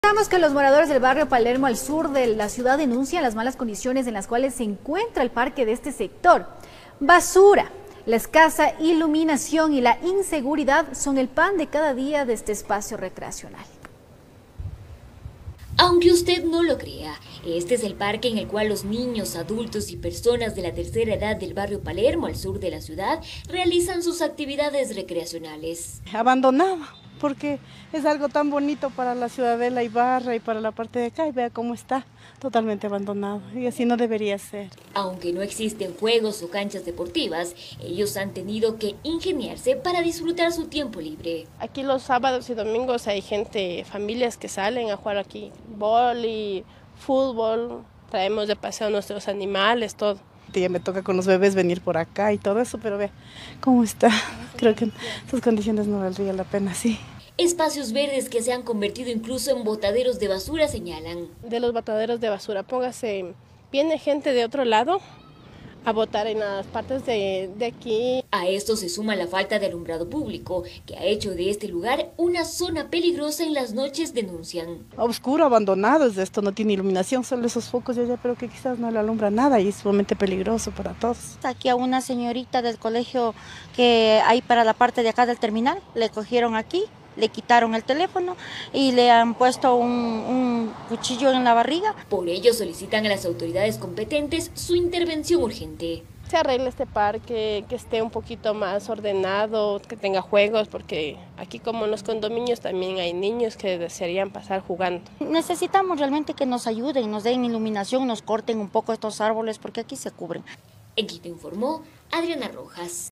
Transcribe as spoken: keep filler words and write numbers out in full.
Sabemos que los moradores del barrio Palermo al sur de la ciudad denuncian las malas condiciones en las cuales se encuentra el parque de este sector. Basura, la escasa iluminación y la inseguridad son el pan de cada día de este espacio recreacional. Aunque usted no lo crea, este es el parque en el cual los niños, adultos y personas de la tercera edad del barrio Palermo, al sur de la ciudad, realizan sus actividades recreacionales. Abandonado, porque es algo tan bonito para la ciudad de la Ibarra y para la parte de acá, y vea cómo está, totalmente abandonado, y así no debería ser. Aunque no existen juegos o canchas deportivas, ellos han tenido que ingeniarse para disfrutar su tiempo libre. Aquí los sábados y domingos hay gente, familias que salen a jugar aquí, vóley, fútbol, traemos de paseo a nuestros animales, todo. Ya me toca con los bebés venir por acá y todo eso, pero vea cómo está. Creo que en sus condiciones no valdría la pena, sí. Espacios verdes que se han convertido incluso en botaderos de basura, señalan. De los botaderos de basura, póngase, viene gente de otro lado a botar en las partes de, de aquí. A esto se suma la falta de alumbrado público, que ha hecho de este lugar una zona peligrosa en las noches, denuncian. Oscuro, abandonado es esto, no tiene iluminación, solo esos focos de allá, pero que quizás no le alumbra nada y es sumamente peligroso para todos. Aquí a una señorita del colegio que hay para la parte de acá del terminal, le cogieron aquí, le quitaron el teléfono y le han puesto un, un cuchillo en la barriga. Por ello solicitan a las autoridades competentes su intervención urgente. Se arregle este parque, que esté un poquito más ordenado, que tenga juegos, porque aquí como en los condominios también hay niños que desearían pasar jugando. Necesitamos realmente que nos ayuden, nos den iluminación, nos corten un poco estos árboles porque aquí se cubren. En Quito informó Adriana Rojas.